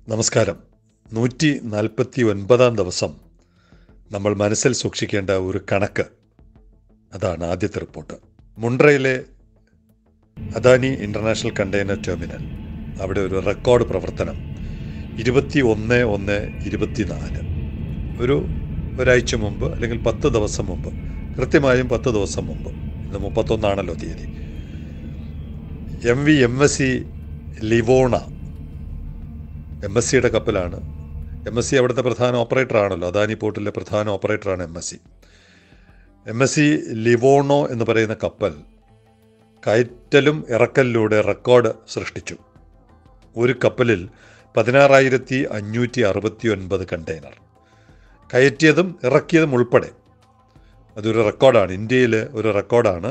നമസ്കാരം. 149 ദിവസം നമ്മൾ മനസ്സിൽ സൂക്ഷിക്കേണ്ട ഒരു കണക്ക്, അതാണ് ആദ്യത്തെ റിപ്പോർട്ട്. മുണ്ട്രയിലെ അദാനി ഇൻ്റർനാഷണൽ കണ്ടെയ്നർ ടെർമിനൽ, അവിടെ ഒരു റെക്കോർഡ് പ്രവർത്തനം 21/1/24 ഒരാഴ്ച മുമ്പ്, അല്ലെങ്കിൽ 10 ദിവസം മുമ്പ്, കൃത്യമായും 10 ദിവസം മുമ്പ്, ഇന്ന് 31 തീയതി, MSC ലിവോണ, MSCയുടെ കപ്പലാണ്. MSC അവിടുത്തെ പ്രധാന ഓപ്പറേറ്ററാണല്ലോ, അദാനി പോർട്ടിലെ പ്രധാന ഓപ്പറേറ്ററാണ് MSC ലിവോണോ എന്ന് പറയുന്ന കപ്പൽ കയറ്റലും ഇറക്കലിലൂടെ റെക്കോർഡ് സൃഷ്ടിച്ചു. ഒരു കപ്പലിൽ 16,569 കണ്ടെയ്നർ, കയറ്റിയതും ഇറക്കിയതും ഉൾപ്പെടെ. അതൊരു റെക്കോർഡാണ്, ഇന്ത്യയിൽ ഒരു റെക്കോർഡാണ്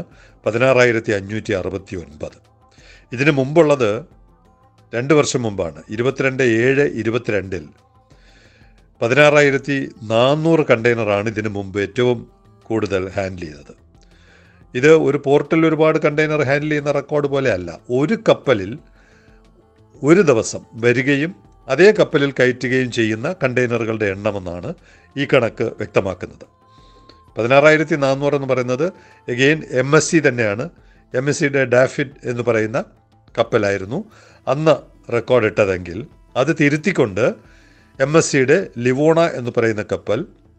16,569. ഇതിന് മുമ്പുള്ളത് 2 വർഷം മുമ്പാണ്, 22/7/22 16,400 കണ്ടെയ്നറാണ് ഇതിനു മുമ്പ് ഏറ്റവും കൂടുതൽ ഹാൻഡിൽ ചെയ്തത്. ഇത് ഒരു പോർട്ടിൽ ഒരുപാട് കണ്ടെയ്നർ ഹാൻഡിൽ ചെയ്യുന്ന റെക്കോർഡ് പോലെ അല്ല. ഒരു കപ്പലിൽ ഒരു ദിവസം വരികയും അതേ കപ്പലിൽ കയറ്റുകയും ചെയ്യുന്ന കണ്ടെയ്നറുകളുടെ എണ്ണമെന്നാണ് ഈ കണക്ക് വ്യക്തമാക്കുന്നത്. 16,400 എന്ന് പറയുന്നത് എഗെയിൻ MSC തന്നെയാണ്. MSCയുടെ ഡാഫിഡ് എന്ന് പറയുന്ന കപ്പലായിരുന്നു അന്ന് റെക്കോർഡ് ഇട്ടതെങ്കിൽ അത് തിരുത്തിക്കൊണ്ട് MSCയുടെ ലിവോണ എന്ന് പറയുന്ന കപ്പൽ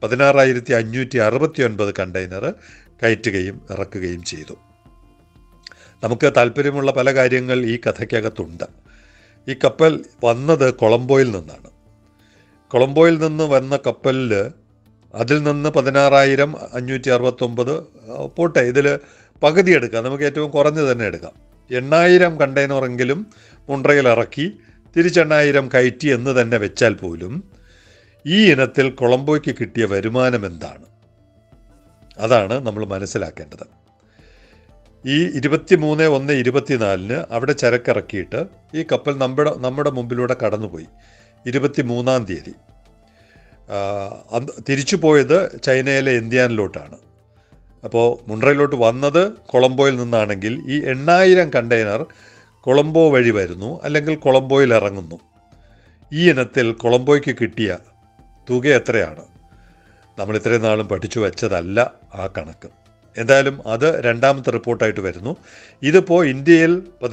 16,569 കണ്ടെയ്നർ കയറ്റുകയും ഇറക്കുകയും ചെയ്തു. നമുക്ക് താല്പര്യമുള്ള പല കാര്യങ്ങൾ ഈ കഥയ്ക്കകത്തുണ്ട്. ഈ കപ്പൽ വന്നത് കൊളംബോയിൽ നിന്നാണ്. കൊളംബോയിൽ നിന്ന് വന്ന കപ്പലിൽ അതിൽ നിന്ന് 16,569 പോട്ടെ, ഇതിൽ പകുതി എടുക്കാം, നമുക്ക് ഏറ്റവും കുറഞ്ഞ് തന്നെ എടുക്കാം. 8,000 കണ്ടെയ്നറെങ്കിലും മുണ്ട്രയിൽ ഇറക്കി തിരിച്ച് 8,000 കയറ്റി എന്ന് തന്നെ വെച്ചാൽ പോലും ഈ ഇനത്തിൽ കൊളംബോയ്ക്ക് കിട്ടിയ വരുമാനം എന്താണ്? അതാണ് നമ്മൾ മനസ്സിലാക്കേണ്ടത്. ഈ 23/1/24 അവിടെ ചരക്കിറക്കിയിട്ട് ഈ കപ്പൽ നമ്മുടെ മുമ്പിലൂടെ കടന്നുപോയി. 23-ാം തീയതി തിരിച്ചു പോയത് ചൈനയിലെ എന്ത്യാനിലോട്ടാണ്. അപ്പോൾ മുണ്ട്രയിലോട്ട് വന്നത് കൊളംബോയിൽ നിന്നാണെങ്കിൽ ഈ 8,000 കണ്ടെയ്നർ കൊളംബോ വഴി വരുന്നു, അല്ലെങ്കിൽ കൊളംബോയിൽ ഇറങ്ങുന്നു. ഈ ഇനത്തിൽ കൊളംബോയ്ക്ക് കിട്ടിയ തുക എത്രയാണ്? നമ്മൾ ഇത്രയും നാളും പഠിച്ചു വെച്ചതല്ല ആ കണക്ക്. എന്തായാലും അത് രണ്ടാമത്തെ റിപ്പോർട്ടായിട്ട് വരുന്നു. ഇതിപ്പോൾ ഇന്ത്യയിൽ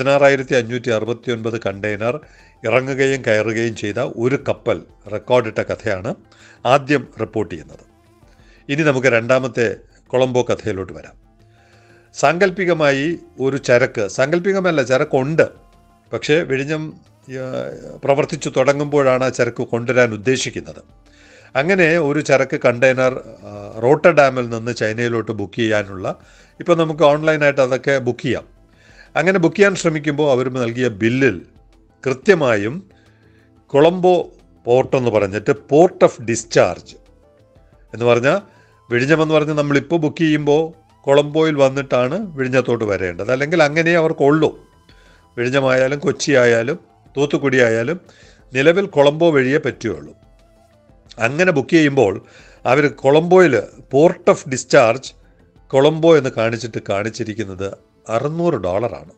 16,569 കണ്ടെയ്നർ ഇറങ്ങുകയും കയറുകയും ചെയ്ത ഒരു കപ്പൽ റെക്കോർഡിട്ട കഥയാണ് ആദ്യം റിപ്പോർട്ട് ചെയ്യുന്നത്. ഇനി നമുക്ക് രണ്ടാമത്തെ കൊളംബോ കഥയിലോട്ട് വരാം. സാങ്കല്പികമായി ഒരു ചരക്ക്, സാങ്കല്പികമല്ല, ചരക്കുണ്ട്, പക്ഷേ വിഴിഞ്ഞം പ്രവർത്തിച്ചു തുടങ്ങുമ്പോഴാണ് ആ ചരക്ക് കൊണ്ടുവരാൻ ഉദ്ദേശിക്കുന്നത്. അങ്ങനെ ഒരു ചരക്ക് കണ്ടെയ്നർ റോട്ടർഡാമിൽ നിന്ന് ചൈനയിലോട്ട് ബുക്ക് ചെയ്യാനുള്ള, ഇപ്പോൾ നമുക്ക് ഓൺലൈനായിട്ട് അതൊക്കെ ബുക്ക് ചെയ്യാം. അങ്ങനെ ബുക്ക് ചെയ്യാൻ ശ്രമിക്കുമ്പോൾ അവർ നൽകിയ ബില്ലിൽ കൃത്യമായും കൊളംബോ പോർട്ടെന്ന് പറഞ്ഞിട്ട് പോർട്ട് ഓഫ് ഡിസ്ചാർജ് എന്ന് പറഞ്ഞാൽ, വിഴിഞ്ഞമെന്ന് പറഞ്ഞ് നമ്മളിപ്പോൾ ബുക്ക് ചെയ്യുമ്പോൾ കൊളംബോയിൽ വന്നിട്ടാണ് വിഴിഞ്ഞത്തോട്ട് വരേണ്ടത്, അല്ലെങ്കിൽ അങ്ങനെ അവർക്കുള്ളൂ. വിഴിഞ്ഞമായാലും കൊച്ചി ആയാലും തൂത്തുക്കുടി ആയാലും നിലവിൽ കൊളംബോ വഴിയേ പറ്റുകയുള്ളൂ. അങ്ങനെ ബുക്ക് ചെയ്യുമ്പോൾ അവർ കൊളംബോയിൽ പോർട്ട് ഓഫ് ഡിസ്ചാർജ് കൊളംബോ എന്ന് കാണിച്ചിരിക്കുന്നത് $600.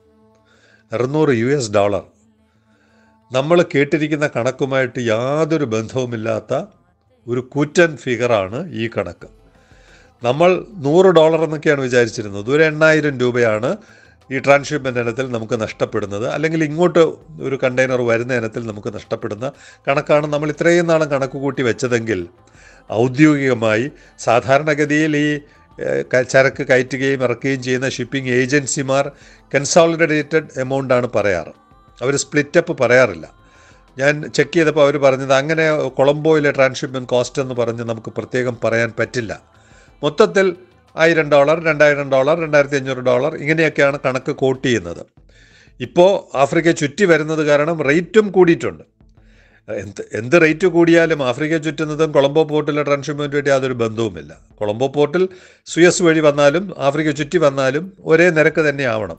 $600. നമ്മൾ കേട്ടിരിക്കുന്ന കണക്കുമായിട്ട് യാതൊരു ബന്ധവുമില്ലാത്ത ഒരു കൂറ്റൻ ഫിഗറാണ് ഈ കണക്ക്. നമ്മൾ $100 എന്നൊക്കെയാണ് വിചാരിച്ചിരുന്നത്. ഒരു 8,000 രൂപയാണ് ഈ ട്രാൻസ്ഷിപ്മെൻ്റ് ഇനത്തിൽ നമുക്ക് നഷ്ടപ്പെടുന്നത്, അല്ലെങ്കിൽ ഇങ്ങോട്ട് ഒരു കണ്ടെയ്നർ വരുന്ന ഇനത്തിൽ നമുക്ക് നഷ്ടപ്പെടുന്ന കണക്കാണ് നമ്മൾ ഇത്രയും നാളും കണക്ക് കൂട്ടി വെച്ചതെങ്കിൽ, ഔദ്യോഗികമായി സാധാരണഗതിയിൽ ഈ ചരക്ക് കയറ്റുകയും ഇറക്കുകയും ചെയ്യുന്ന ഷിപ്പിംഗ് ഏജൻസിമാർ കൺസോളിഡേറ്റഡ് എമൗണ്ടാണ് പറയാറ്. അവർ സ്പ്ലിറ്റപ്പ് പറയാറില്ല. ഞാൻ ചെക്ക് ചെയ്തപ്പോൾ അവർ പറഞ്ഞത് അങ്ങനെ കൊളംബോയിലെ ട്രാൻസ്ഷിപ്മെൻറ്റ് കോസ്റ്റ് എന്ന് പറഞ്ഞ് നമുക്ക് പ്രത്യേകം പറയാൻ പറ്റില്ല. മൊത്തത്തിൽ $1,000, $2,000, $2,500 ഇങ്ങനെയൊക്കെയാണ് കണക്ക് കോട്ട് ചെയ്യുന്നത്. ഇപ്പോൾ ആഫ്രിക്ക ചുറ്റി വരുന്നത് കാരണം റേറ്റും കൂടിയിട്ടുണ്ട്. എന്ത് റേറ്റ് കൂടിയാലും ആഫ്രിക്ക ചുറ്റുന്നതും കൊളംബോ പോർട്ടിലെ ട്രാൻസ്ഷിപ്മെൻറ്റുമായിട്ട് യാതൊരു ബന്ധവുമില്ല. കൊളംബോ പോർട്ടിൽ സുയസ് വഴി വന്നാലും ആഫ്രിക്ക ചുറ്റി വന്നാലും ഒരേ നിരക്ക് തന്നെ ആവണം.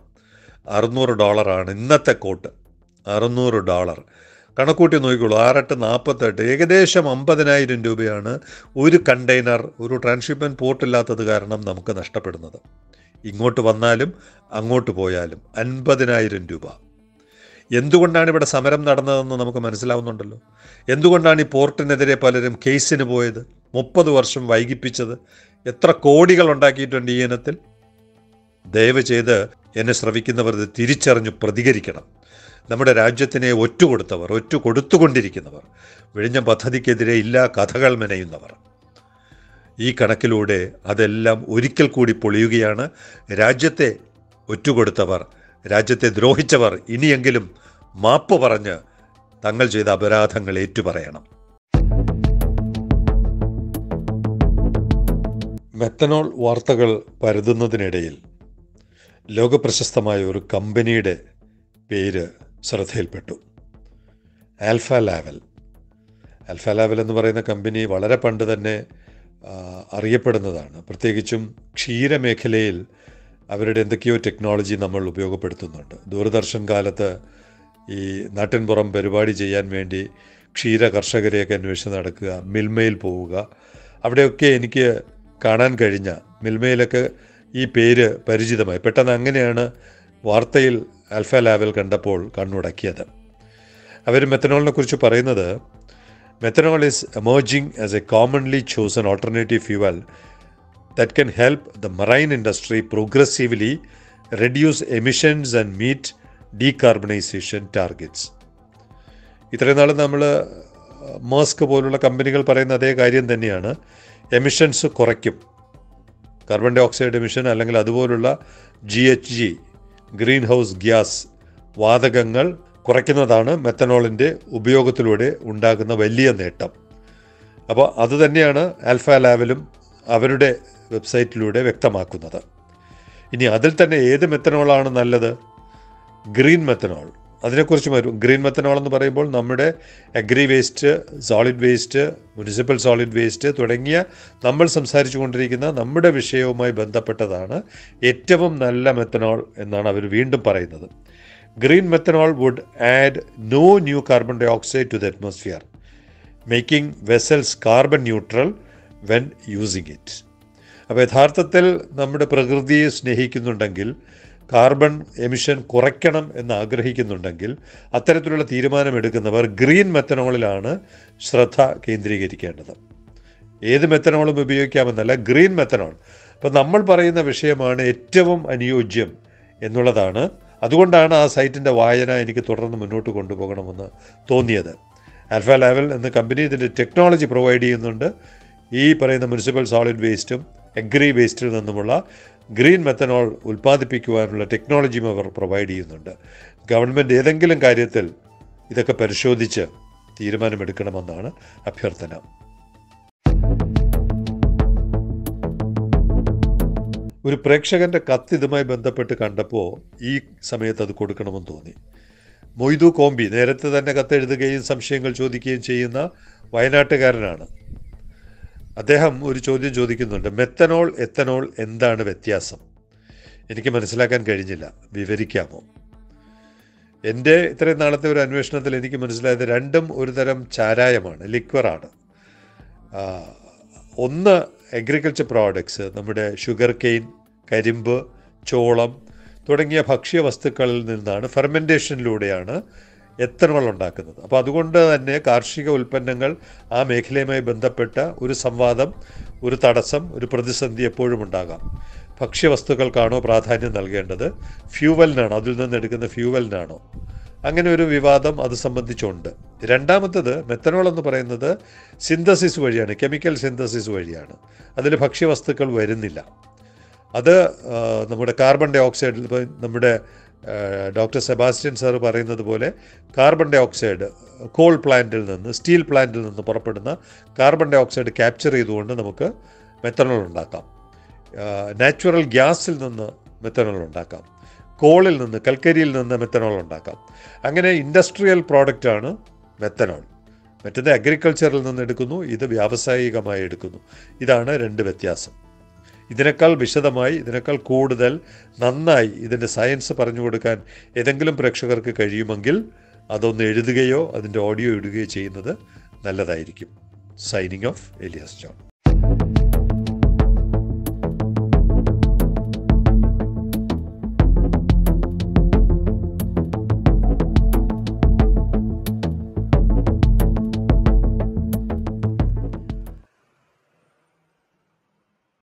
$600 ഇന്നത്തെ കോട്ട്. $600 കണക്കൂട്ടി നോക്കിക്കോളൂ. 6×8 = 48, ഏകദേശം 50,000 രൂപയാണ് ഒരു കണ്ടെയ്നർ ഒരു ട്രാൻസ്ഷിപ്മെൻറ്റ് പോർട്ടില്ലാത്തത് കാരണം നമുക്ക് നഷ്ടപ്പെടുന്നത്. ഇങ്ങോട്ട് വന്നാലും അങ്ങോട്ട് പോയാലും 50,000 രൂപ. എന്തുകൊണ്ടാണ് ഇവിടെ സമരം നടന്നതെന്ന് നമുക്ക് മനസ്സിലാവുന്നുണ്ടല്ലോ. എന്തുകൊണ്ടാണ് ഈ പോർട്ടിനെതിരെ പലരും കേസിന് പോയത്, 30 വർഷം വൈകിപ്പിച്ചത്, എത്ര കോടികൾ ഉണ്ടാക്കിയിട്ടുണ്ട് ഈ ഇനത്തിൽ. ദയവ് ചെയ്ത് എന്നെ ശ്രവിക്കുന്നവർ ഇത് തിരിച്ചറിഞ്ഞു പ്രതികരിക്കണം. നമ്മുടെ രാജ്യത്തിനെ ഒറ്റുകൊടുത്തവർ, ഒറ്റുകൊടുത്തുകൊണ്ടിരിക്കുന്നവർ, വിഴിഞ്ഞം പദ്ധതിക്കെതിരെ ഇല്ലാ കഥകൾ മെനയുന്നവർ, ഈ കണക്കിലൂടെ അതെല്ലാം ഒരിക്കൽ കൂടി പൊളിയുകയാണ്. രാജ്യത്തെ ഒറ്റുകൊടുത്തവർ, രാജ്യത്തെ ദ്രോഹിച്ചവർ ഇനിയെങ്കിലും മാപ്പ് പറഞ്ഞ് തങ്ങൾ ചെയ്ത അപരാധങ്ങൾ ഏറ്റുപറയണം. മെത്തനോൾ വാർത്തകൾ പരതുന്നതിനിടയിൽ ലോകപ്രശസ്തമായ ഒരു കമ്പനിയുടെ പേര് ശ്രദ്ധയിൽപ്പെട്ടു. Alpha Laval. ആൽഫ ലാവൽ എന്ന് പറയുന്ന കമ്പനി വളരെ പണ്ട് തന്നെ അറിയപ്പെടുന്നതാണ്. പ്രത്യേകിച്ചും ക്ഷീരമേഖലയിൽ അവരുടെ എന്തൊക്കെയോ ടെക്നോളജി നമ്മൾ ഉപയോഗപ്പെടുത്തുന്നുണ്ട്. ദൂരദർശൻ കാലത്ത് ഈ നാട്ടിൻപുറം പരിപാടി ചെയ്യാൻ വേണ്ടി ക്ഷീര കർഷകരെയൊക്കെ അന്വേഷിച്ച് നടക്കുക, മിൽമയിൽ പോവുക, അവിടെയൊക്കെ എനിക്ക് കാണാൻ കഴിഞ്ഞ മിൽമയിലൊക്കെ ഈ പേര് പരിചിതമായി. പെട്ടെന്ന് അങ്ങനെയാണ് വാർത്തയിൽ ആൽഫ ലാവൽ കണ്ടപ്പോൾ കണ്ണുടക്കിയത്. അവർ മെത്തനോളിനെ കുറിച്ച് പറയുന്നത്, methanol is emerging as a commonly chosen alternative fuel that can help the marine industry progressively reduce emissions and meet decarbonization targets. ഇത്രയും നാൾ നമ്മൾ മേഴ്സ്ക് പോലുള്ള കമ്പനികൾ പറയുന്ന അതേ കാര്യം തന്നെയാണ്. എമിഷൻസ് കുറയ്ക്കും, കാർബൺ ഡൈ ഓക്സൈഡ് എമിഷൻ അല്ലെങ്കിൽ അതുപോലുള്ള GHG ഗ്രീൻ ഹൗസ് ഗ്യാസ് വാതകങ്ങൾ കുറയ്ക്കുന്നതാണ് മെത്തനോളിൻ്റെ ഉപയോഗത്തിലൂടെ ഉണ്ടാകുന്ന വലിയ നേട്ടം. അപ്പോൾ അതുതന്നെയാണ് ആൽഫ ലാവലും അവരുടെ വെബ്സൈറ്റിലൂടെ വ്യക്തമാക്കുന്നത്. ഇനി അതിൽ തന്നെ ഏത് മെത്തനോളാണ് നല്ലത്? Green methanol. അതിനെക്കുറിച്ച് വരും. ഗ്രീൻ മെത്തനോൾ എന്ന് പറയുമ്പോൾ നമ്മുടെ agri waste, solid waste, municipal solid waste തുടങ്ങിയ നമ്മൾ സംസാരിച്ചു കൊണ്ടിരിക്കുന്ന നമ്മുടെ വിഷയവുമായി ബന്ധപ്പെട്ടതാണ് ഏറ്റവും നല്ല മെത്തനോൾ എന്നാണ് അവർ വീണ്ടും പറയുന്നത്. Green methanol would add no new carbon dioxide to the atmosphere, making vessels carbon neutral when using it. അപ്പോൾ യഥാർത്ഥത്തിൽ നമ്മുടെ പ്രകൃതിയെ സ്നേഹിക്കുന്നുണ്ടെങ്കിൽ, കാർബൺ എമിഷൻ കുറയ്ക്കണം എന്ന് ആഗ്രഹിക്കുന്നുണ്ടെങ്കിൽ അത്തരത്തിലുള്ള തീരുമാനമെടുക്കുന്നവർ ഗ്രീൻ മെത്തനോളിലാണ് ശ്രദ്ധ കേന്ദ്രീകരിക്കേണ്ടത്. ഏത് മെത്തനോളും ഉപയോഗിക്കാമെന്നല്ല, ഗ്രീൻ മെത്തനോൾ. അപ്പോൾ നമ്മൾ പറയുന്ന വിഷയമാണ് ഏറ്റവും അനുയോജ്യം എന്നുള്ളതാണ്. അതുകൊണ്ടാണ് ആ സൈറ്റിൻ്റെ വായന എനിക്ക് തുടർന്ന് മുന്നോട്ട് കൊണ്ടുപോകണമെന്ന് തോന്നിയത്. ആൽഫ ലാവൽ എന്ന കമ്പനി ഇതിൻ്റെ ടെക്നോളജി പ്രൊവൈഡ് ചെയ്യുന്നുണ്ട്. ഈ പറയുന്ന മുനിസിപ്പൽ സോളിഡ് വേസ്റ്റും അഗ്രി വേസ്റ്റിൽ നിന്നുമുള്ള ഗ്രീൻ മെത്തനോൾ ഉൽപ്പാദിപ്പിക്കുവാനുള്ള ടെക്നോളജിയും അവർ പ്രൊവൈഡ് ചെയ്യുന്നുണ്ട്. ഗവൺമെൻറ് ഏതെങ്കിലും കാര്യത്തിൽ ഇതൊക്കെ പരിശോധിച്ച് തീരുമാനമെടുക്കണമെന്നാണ് അഭ്യർത്ഥന. ഒരു പ്രേക്ഷകൻ്റെ കത്ത് ഇതുമായി ബന്ധപ്പെട്ട് കണ്ടപ്പോൾ ഈ സമയത്ത് അത് കൊടുക്കണമെന്ന് തോന്നി. മൊയ്തു കോമ്പി നേരത്തെ തന്നെ കത്തെഴുതുകയും സംശയങ്ങൾ ചോദിക്കുകയും ചെയ്യുന്ന വയനാട്ടുകാരനാണ്. അദ്ദേഹം ഒരു ചോദ്യം ചോദിക്കുന്നുണ്ട്, മെത്തനോൾ എത്തനോൾ എന്താണ് വ്യത്യാസം? എനിക്ക് മനസ്സിലാക്കാൻ കഴിഞ്ഞില്ല, വിവരിക്കാമോ? എൻ്റെ ഇത്രയും നാളത്തെ ഒരു അന്വേഷണത്തിൽ എനിക്ക് മനസ്സിലായത് രണ്ടും ഒരു തരം ചാരായമാണ്, ലിക്വറാണ്. ഒന്ന് അഗ്രികൾച്ചർ പ്രോഡക്ട്സ്, നമ്മുടെ ഷുഗർ കെയിൻ, കരിമ്പ്, ചോളം തുടങ്ങിയ ഭക്ഷ്യവസ്തുക്കളിൽ നിന്നാണ് ഫെർമെൻറ്റേഷനിലൂടെയാണ് എത്തനോൾ ഉണ്ടാക്കുന്നത്. അപ്പോൾ അതുകൊണ്ട് തന്നെ കാർഷിക ഉൽപ്പന്നങ്ങൾ ആ മേഖലയുമായി ബന്ധപ്പെട്ട ഒരു സംവാദം, ഒരു തടസ്സം, ഒരു പ്രതിസന്ധി എപ്പോഴും ഉണ്ടാകാം. ഭക്ഷ്യവസ്തുക്കൾക്കാണോ പ്രാധാന്യം നൽകേണ്ടത്, ഫ്യൂവലിനാണോ, അതിൽ നിന്ന് എടുക്കുന്ന ഫ്യൂവലിനാണോ? അങ്ങനെ ഒരു വിവാദം അത് സംബന്ധിച്ചുണ്ട്. രണ്ടാമത്തത്, മെത്തനോൾ എന്ന് പറയുന്നത് സിന്തസിസ് വഴിയാണ്, കെമിക്കൽ സിന്തസിസ് വഴിയാണ്. അതിൽ ഭക്ഷ്യവസ്തുക്കൾ വരുന്നില്ല. അത് നമ്മുടെ കാർബൺ ഡൈ ഓക്സൈഡിൽ, ഇപ്പോൾ നമ്മുടെ ഡോക്ടർ സെബാസ്റ്റ്യൻ സാർ പറയുന്നത് പോലെ കാർബൺ ഡൈ ഓക്സൈഡ് കോൾ പ്ലാന്റിൽ നിന്ന്, സ്റ്റീൽ പ്ലാന്റിൽ നിന്ന് പുറപ്പെടുന്ന കാർബൺ ഡൈ ഓക്സൈഡ് ക്യാപ്ചർ ചെയ്തുകൊണ്ട് നമുക്ക് മെത്തനോൾ ഉണ്ടാക്കാം. നാച്ചുറൽ ഗ്യാസിൽ നിന്ന് മെത്തനോൾ ഉണ്ടാക്കാം. കോളിൽ നിന്ന്, കൽക്കരിയിൽ നിന്ന് മെത്തനോൾ ഉണ്ടാക്കാം. അങ്ങനെ ഇൻഡസ്ട്രിയൽ പ്രോഡക്റ്റാണ് മെത്തനോൾ. മറ്റേത് അഗ്രികൾച്ചറിൽ നിന്ന് എടുക്കുന്നു, ഇത് വ്യാവസായികമായി എടുക്കുന്നു. ഇതാണ് രണ്ട് വ്യത്യാസം. ഇതിനേക്കാൾ വിശദമായി, ഇതിനേക്കാൾ കൂടുതൽ നന്നായി ഇതിൻ്റെ സയൻസ് പറഞ്ഞു കൊടുക്കാൻ ഏതെങ്കിലും പ്രേക്ഷകർക്ക് കഴിയുമെങ്കിൽ അതൊന്ന് എഴുതുകയോ അതിൻ്റെ ഓഡിയോ ഇടുകയോ ചെയ്യുന്നത് നല്ലതായിരിക്കും. Signing off, Elias John.